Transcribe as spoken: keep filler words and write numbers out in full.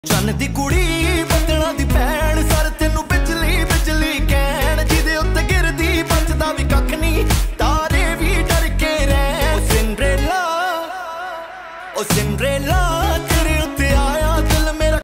ਚੰਨ ਦੀ ਕੁੜੀ ਬੱਦਲਾਂ ਦੀ ਭੈਣ ਸਰ ਤੈਨੂੰ ਬਿਜਲੀ ਬਿਜਲੀ ਕਹਿਣ ਜਿਹਦੇ ਉੱਤੇ ਗਿਰਦੀ ਬਚਦਾ ਵੀ ਕੱਖ ਨਹੀਂ ਤਾਰੇ ਵੀ ਡਰ ਕੇ ਰਹਿਣ ਓ ਸਿੰਡਰੇਲਾ ਓ ਸਿੰਡਰੇਲਾ